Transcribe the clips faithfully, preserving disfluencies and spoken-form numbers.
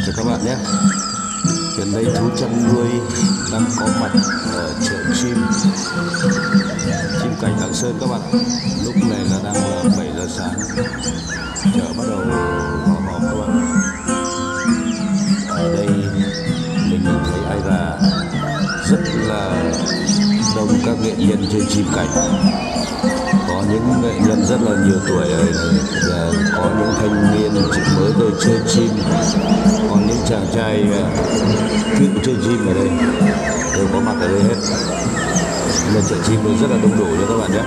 cho các bạn nhé. Hiện nay thú chăn nuôi đang có mặt ở chợ chim chim cảnh Lạng Sơn các bạn. Lúc này là đang là bảy giờ sáng, chợ bắt đầu họp họp các bạn. Ở đây mình nhìn thấy ai là rất là đông các nghệ nhân chơi chim cảnh. Có những nghệ nhân rất là nhiều tuổi rồi, và có những thanh niên chỉ mới tôi chơi chim, có những chàng trai cựu chơi chim ở đây đều có mặt ở đây hết. Nên chợ chim rất là đông đủ cho các bạn nhé.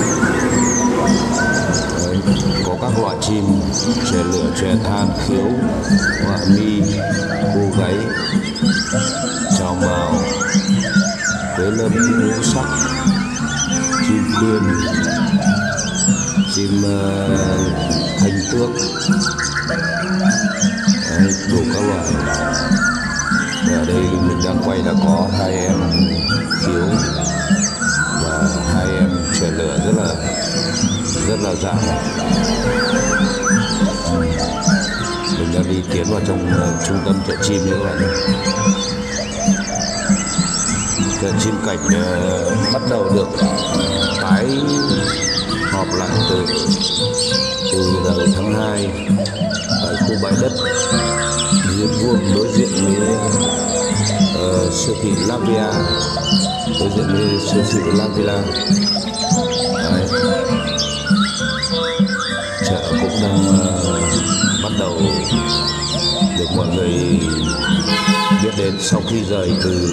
Đấy, có các loại chim chè lửa, chè than, khiếu, họa mi, cu gáy, chào mào, quế lâm, ngũ sắc, chim khuyên, chim uh, thanh tước. Đấy, đủ các loại. Ở đây mình đang quay là có hai em khiếu và hai em chè lửa rất là rất là dạng. Mình đang đi tiến vào trong uh, trung tâm chợ chim như các bạn nhé. Chợ chim cảnh uh, bắt đầu được tái họp lại từ từ đầu tháng hai tại khu bãi đất Diêm Vuông, đối diện với uh, siêu thị Lavia, đối diện với siêu thị Lavia. Đấy. Chợ cũng đang uh, bắt đầu được mọi người biết đến sau khi rời từ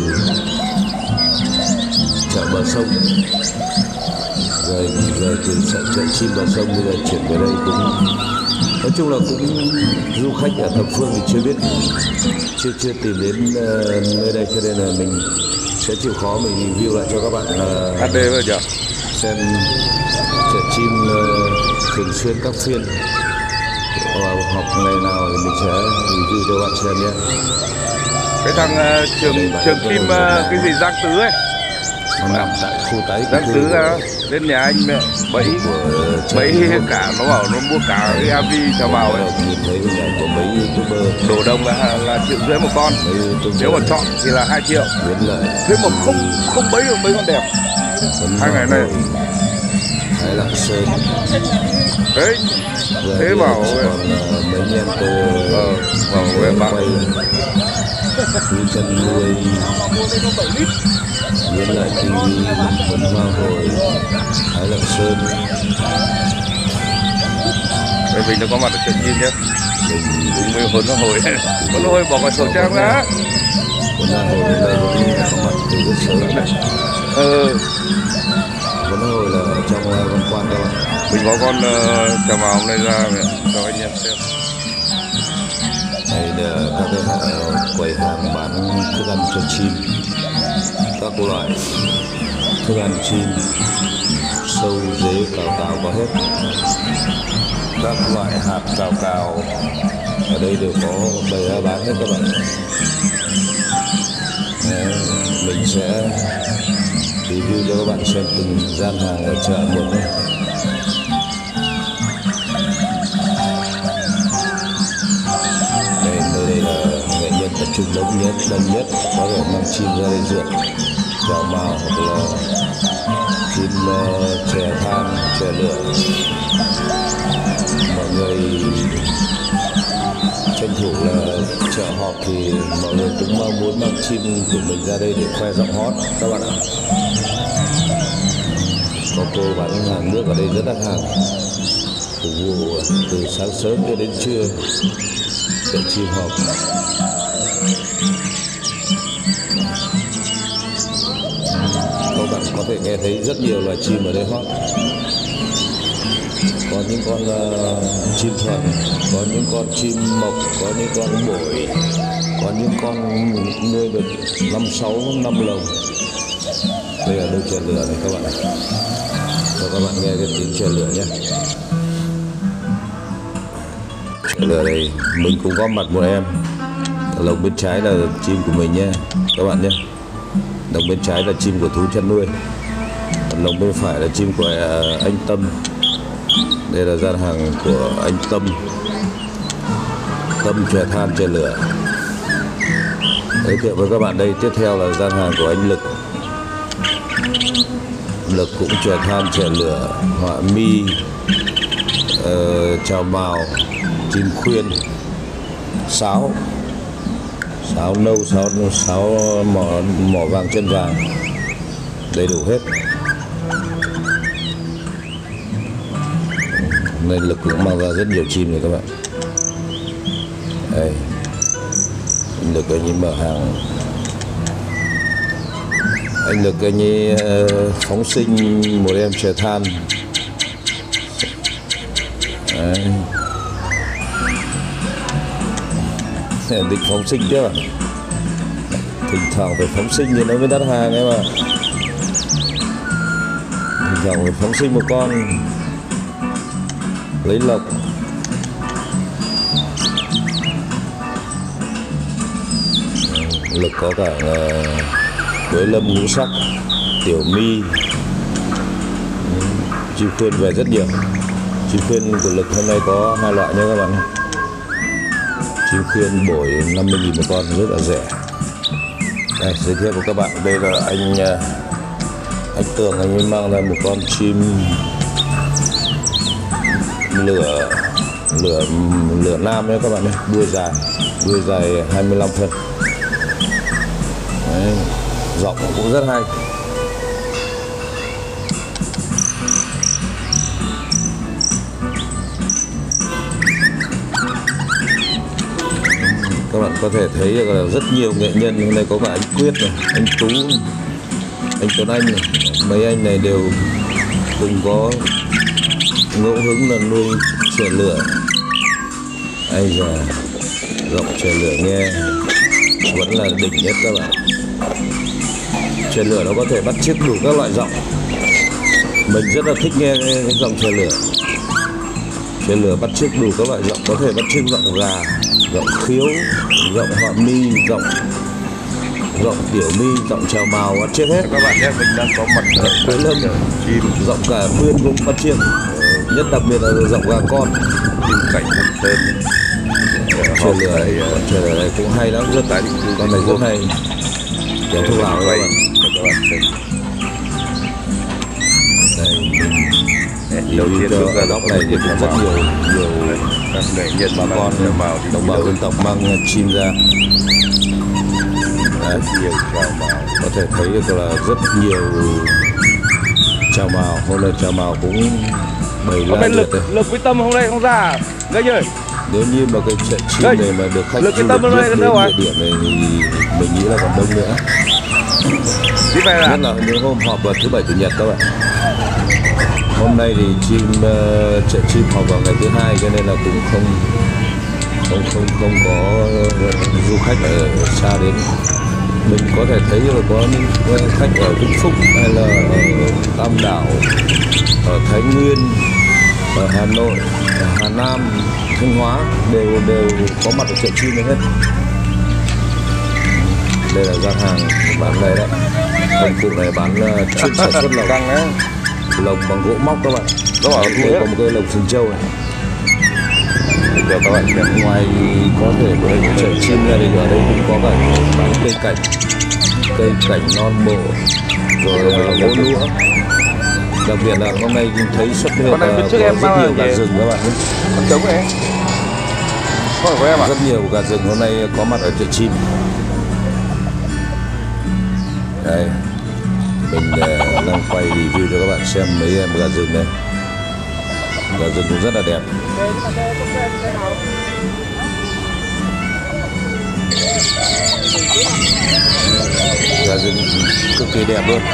chợ bờ sông, rời rời từ chợ, chợ chim bờ sông bây giờ chuyển về đây. Cũng nói chung là cũng du khách ở thập phương thì chưa biết, chưa chưa tìm đến uh, nơi đây, cho nên là mình sẽ chịu khó mình review lại cho các bạn uh, hát đê bây giờ xem chợ chim uh, thường xuyên các phiên uh, học ngày nào thì mình sẽ review cho các bạn xem nhé. Cái thằng uh, trường trường chim uh, cái gì Giang Tứ ấy, nó nằm tại khu tái Giang Tứ à, lên nhà anh mẹ bẫy bẫy cả, nó bảo nó mua cả cái a vê chào mào ấy. Nhìn thấy cái nhà của mấy youtuber đổ đồng là là triệu rưỡi một con, nếu mà chọn thì là hai triệu. Thế mà không không bẫy được mấy con đẹp. Hai ngày này Thái Lạng Sơn đấy, thế bảo mấy anh em tôi ờ, bảo em bạn thú chăn nuôi với lại ti vi Huấn Hoa Hồi Thái Lạng Sơn. Đây mình đã có mặt ở chợ chim nhé, cùng với Huấn Hoa Hồi. Huấn Hoa Hồi bỏ vào khẩu trang ra. Huấn Hoa Hồi đến đây cũng có mặt từ rất sớm đấy. Ừ. Huấn Hoa Hồi là ở trong văn quan các bạn. Mình có con uh, chào mào hôm nay ra cho anh em xem. Đây là các cái quầy hàng bán thức ăn cho chim, các loại thức ăn chim, sâu, dế, cào cào có hết. Các loại hạt cào cào ở đây đều có bày ra bán hết các bạn. Đấy, mình sẽ review cho các bạn xem từng gian hàng ở chợ một nhé. Đây, nơi đây là nghệ nhân tập trung đông nhất, đông nhất có thể mang chim ra đây dựa, chào mào hoặc là chim uh, chè than, chè lửa. Mọi người tranh thủ là chợ họp thì mọi người cũng mong muốn mang chim của mình ra đây để khoe giọng hót các bạn ạ. Có cô bán hàng nước ở đây rất đắt hàng, phục vụ từ sáng sớm cho đến trưa. Chợ chim họp các bạn có thể nghe thấy rất nhiều loài chim ở đây hót. Có những con uh, chim thuần, có những con chim mộc, có những con bổi, có những con nuôi được năm sáu năm lồng. Đây là đôi chè lửa này các bạn ạ. Cho các bạn nghe cái tiếng chè lửa nhé. Chè lửa đây mình cũng có mặt một em. Lồng bên trái là chim của mình nhé các bạn nhé. Lồng bên trái là chim của thú chăn nuôi, lồng bên phải là chim của uh, anh Tâm. Đây là gian hàng của anh Tâm, Tâm chè than chè lửa. Giới thiệu với các bạn đây, tiếp theo là gian hàng của anh Lực. Lực cũng chè than, chè lửa, họa mi, uh, trào mào, chim khuyên, sáo, sáo nâu, sáo sáo mỏ, mỏ vàng chân vàng, đầy đủ hết. Nên Lực cũng mang ra rất nhiều chim này các bạn. Đây, anh Lực anh ấy mở hàng, anh Lực anh ấy phóng sinh một em chè than. Đấy. Định phóng sinh chứ, thỉnh thoảng phải phóng sinh thì nó mới đắt hàng ấy mà. Thỉnh thoảng phải phóng sinh một con lấy lộc. Lực có cả uh, quế lâm ngũ sắc, tiểu mi, chim khuyên về rất nhiều. Chim khuyên của Lực hôm nay có hai loại nha các bạn. Chim khuyên bổi năm mươi nghìn một con, rất là rẻ. Đây, giới thiệu với các bạn, đây là anh anh Tường, anh ấy mang ra một con chim lửa lửa lửa nam nhé các bạn nhé, đuôi dài, đuôi dài hai mươi lăm phân. Đấy, giọng cũng rất hay. Các bạn có thể thấy là rất nhiều nghệ nhân. Hôm nay có cả anh Quyết này, anh Tú, anh Tuấn Anh này. Mấy anh này đều cùng có ngẫu hứng là nuôi chè lửa. Ây da, giọng chè lửa nghe vẫn là đỉnh nhất các bạn. Chè lửa nó có thể bắt chước đủ các loại giọng. Mình rất là thích nghe cái giọng chè lửa. Chè lửa bắt chước đủ các loại giọng, có thể bắt chước giọng gà, giọng khiếu, giọng họa mi, giọng giọng tiểu mi, giọng trào mào, bắt chước hết các bạn nhé. Mình đang có mặt ở quế lâm, chim, giọng cả khuyên cũng bắt chước, nhất đặc biệt là giọng gà con, chim cảnh Thanh Sơn. chè lửa này, chè lửa này cũng hay lắm, rất con này rất hay. Kéo thu vào các bạn. Các bạn xem. Đây, đầu tiên cho góc này thì cũng rất nhiều nhiều các nghệ nhân bà con đồng bào dân tộc mang chim ra. Đấy, nhiều trào mào, có thể thấy được là rất nhiều trào mào. Hôm nay trào mào cũng bày ra lực đây. Lực với Tâm hôm nay không ra Gây ơi. Nếu như mà cái trận chim Đây, này mà được khách Lực du cái Tâm lịch hôm nay biết đâu đến à? địa điểm này thì mình nghĩ là còn đông nữa. Đi về là Nhất là những hôm họp vào thứ bảy chủ nhật các bạn. Hôm nay thì chim uh, trận chim họp vào ngày thứ hai, cho nên là cũng không không không không có du khách ở xa đến. Mình có thể thấy là có những khách ở Vĩnh Phúc hay là ở Tam Đảo, ở Thái Nguyên, ở Hà Nội, ở Hà Nam, Thanh Hóa đều đều có mặt ở chợ chim này hết. Đây là gian hàng bán này đấy. Công cụ này bán uh, chuyên sản xuất lồng. căng đấy. Lồng bằng gỗ móc các bạn. Đó ở đây có một cái lồng sừng trâu này. Được các bạn xem. Ngoài có thể có chợ chim ra thì ở đây cũng có cả bán cây cảnh, cây cảnh non bộ, rồi gỗ lũa. Đặc biệt là hôm nay thấy xuất hiện là có rất nhiều gà rừng các bạn. Con trống này. Có phải của em à? Rất nhiều gà rừng hôm nay có mặt ở chợ chim. Đây, mình uh, đang quay review cho các bạn xem mấy em gà rừng đây. Gà rừng cũng rất là đẹp. Gà rừng cực kỳ đẹp luôn.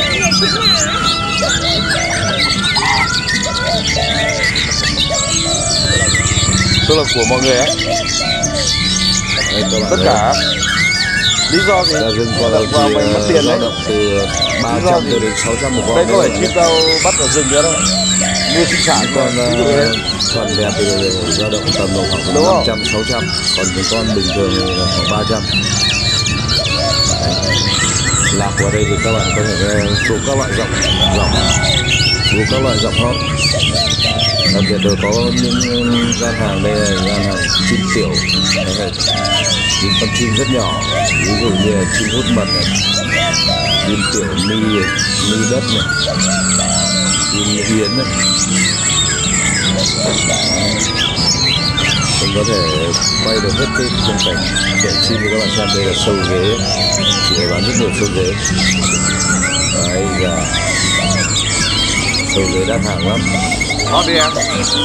Tức là của mọi người ấy. Đây, các bạn tất cả lý do gì? Gà rừng con vào mình mất tiền đấy. động từ ba trăm cho đến sáu trăm một con. Đây có phải chim đâu bắt ở rừng nữa đâu. Nuôi sinh sản con uh, con đẹp thì dao động tầm độ khoảng năm trăm sáu trăm, còn những con bình thường thì là khoảng ba trăm. Lạc vào đây thì các bạn có thể nghe đủ các loại giọng giọng đủ các loại giọng hót. Đặc biệt là có những gian hàng đây là gian hàng chim tiểu. những con chim rất nhỏ, ví dụ như là chim hút mật này, chim tiểu mi mi đất này, chim yến này. Mình có thể quay được hết cái khung cảnh trẻ chim cho các bạn xem. Đây là sâu ghế, chị ấy bán rất nhiều sâu ghế. Đấy là sâu ghế đắt hàng lắm. Hot đi em.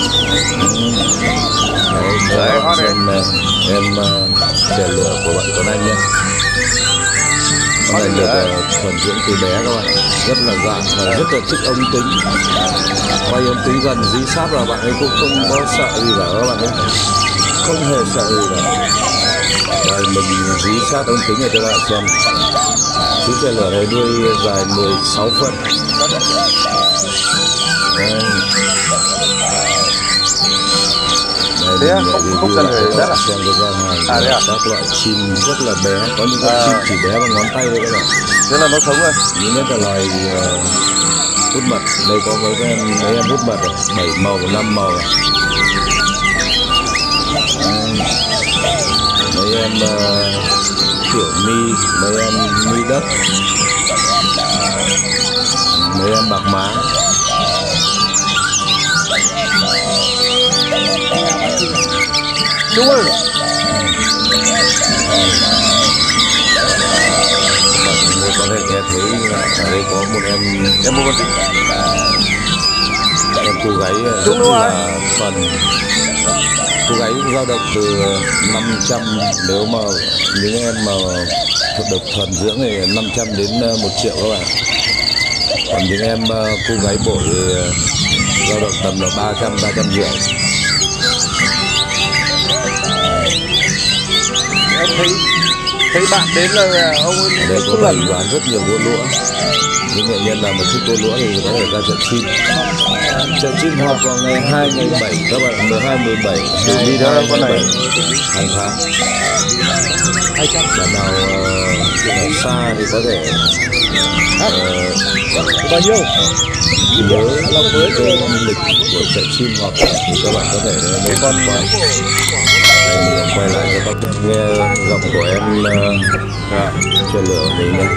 Đấy, đấy hot em, em chè lửa của bạn Tuấn Anh nhé. Con này được thuần dưỡng từ bé các bạn, rất là dạn và rất là thích ống kính. Quay ống kính gần dí sát vào bạn ấy cũng không có sợ gì cả các bạn ấy, không hề sợ gì cả. Rồi mình dí sát ống kính này cho các bạn xem. Chú chè lửa này đuôi dài mười sáu phân. Đây. Đấy à, không, không cần phải đất à? Xem cái giao hàng à, đấy à? Các loại chim rất là bé, có những con à. chim chỉ bé bằng ngón tay thôi các bạn. Thế là nó sống rồi. Những cái loài uh, hút mật. Đây có mấy cái mấy em hút mật rồi, bảy màu và năm màu này. Mấy em uh, tiểu mi, mấy em mi đất, mấy em bạc má. Đúng rồi. Bạn có thể nghe thấy là ở đây có một em Em mua con gì? Em cô gái rất là phần. Cô gái dao động từ năm trăm, nếu mà những em mà được thuần dưỡng thì năm trăm đến một triệu các bạn. Còn những em cô gái bội thì dao động tầm là ba trăm, ba trăm rưỡi. Em thấy thấy bạn đến là ông ấy ở đây có bày bán rất nhiều gỗ lũa. Những nghệ nhân nào mà thích gỗ lũa thì có thể ra chợ chim. Chợ chim họp vào ngày hai, ngày bảy các bạn, mười hai, mười bảy, đi đó con này hàng tháng. Bạn nào uh, ở xa thì có thể uh, bao nhiêu nhớ là với cái lịch của chợ chim họp thì các bạn có thể đến con quay. Mình quay lại cho các bạn nghe giọng của em uh, chè lửa của mình đây.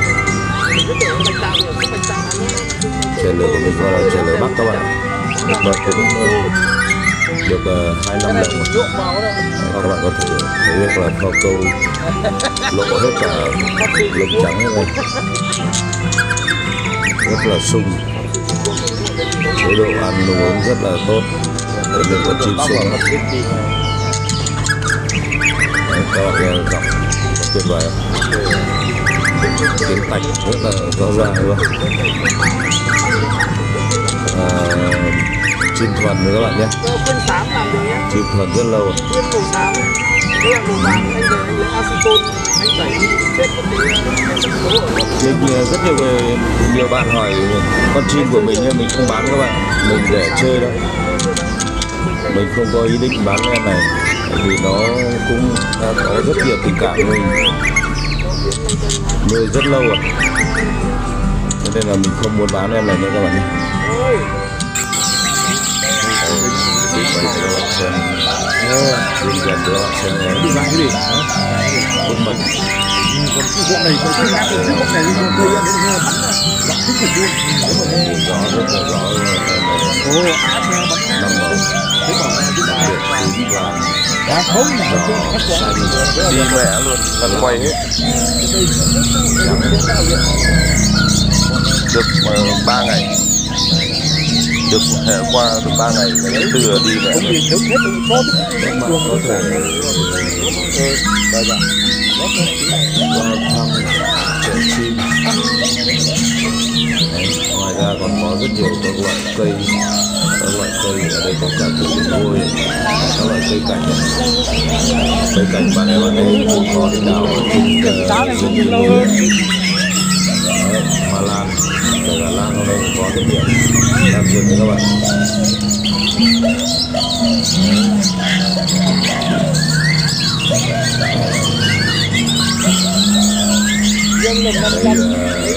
Chè lửa của mình gọi là chè lửa Bắc các bạn. Và cũng được uh, hai năm lần rồi. Các bạn có thể thấy được là kho câu lộ hết cả lông trắng này, rất là sung. Chế độ ăn uống rất là tốt để mình có chim sung. Các bạn nghe giọng tuyệt vời, tiếng tạch rất là rõ ràng luôn. À, chim thuần nữa các bạn nhé. Chim thuần rất lâu. Nhưng rất nhiều người, nhiều bạn hỏi con chim của mình nhưng mình không bán các bạn, mình để chơi thôi. Mình không có ý định bán em này, vì nó cũng đã có rất nhiều tình cảm với mình, nuôi rất lâu rồi, cho nên là mình không muốn bán em này nữa các bạn nhé. Nhìn gần cho các bạn xem đi bán cái gì hút mật. Con này con cái này con này con cây ăn nó bắn thích cực luôn. Rõ rất là rõ Ồ, áp nó bắn năm màu. Thế bảo là cái này tím vàng, đá không mà đỏ, xanh, đi mẹ luôn, lần quay hết. Được ba ngày, được qua được ba ngày, ngày thứ tư đi mẹ. không gì thiếu hết có các bạn có thể đây là qua thăm chợ chim. Đấy, ngoài ra còn có rất nhiều các loại cây, các loại cây ở đây có cả củ vôi, các loại cây cảnh. Cây cảnh bạn em bạn ấy cũng có đi đào rừng núi, hoa lan, kể cả lan ở đây cũng có rất nhiều lan rừng đấy các bạn. Đây là, là hình ảnh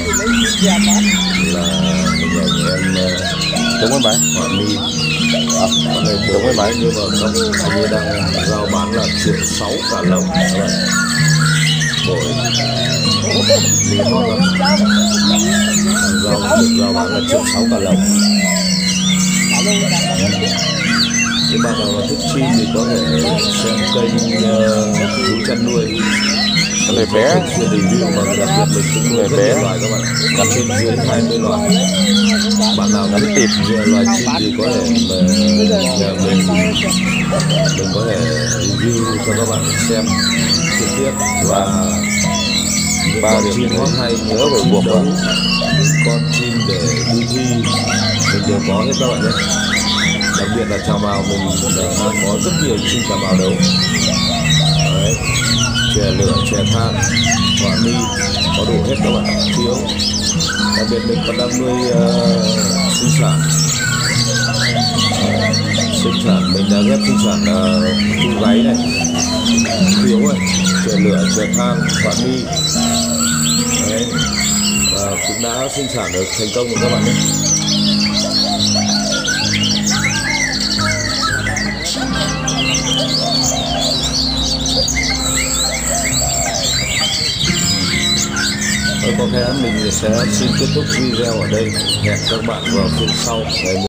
em Đúng không bạn? Họa mi. À, con này giống với máy nhưng mà không, hình như đang giao bán là triệu sáu cả lồng các bạn. bổi mì hot lắm. Rau rau bán là triệu sáu cả lồng. Những bạn nào mà thích chim thì có thể xem kênh Thú uh, Chăn Nuôi. Này bé chuyên review mà đặc biệt mình cũng nuôi rất bé. nhiều loài các bạn, đặt trên dưới hai mươi loài. Bạn nào Ngắn tịt loài chim thì có thể mà nhà mình mình có thể review cho các bạn xem trực tiếp. Và những ba con điểm chim hot hay, những nhớ con về chim buộc đấu, con chim để đi thi mình đều có hết các bạn nhé. Đặc biệt là chào mào mình đang có rất nhiều chim chào mào đấu. Đấy, chè lửa, chè than, họa mi có đủ hết các bạn, thiếu. Đặc biệt mình còn đang nuôi uh, sinh sản. Uh, sinh sản mình đã ghép sinh sản uh, cu gáy này, thiếu rồi, chè lửa, chè than, họa mi. Đấy, và cũng đã sinh sản được thành công rồi các bạn nhé. Có thể mình sẽ xin kết thúc video ở đây. Hẹn các bạn vào phiên sau ngày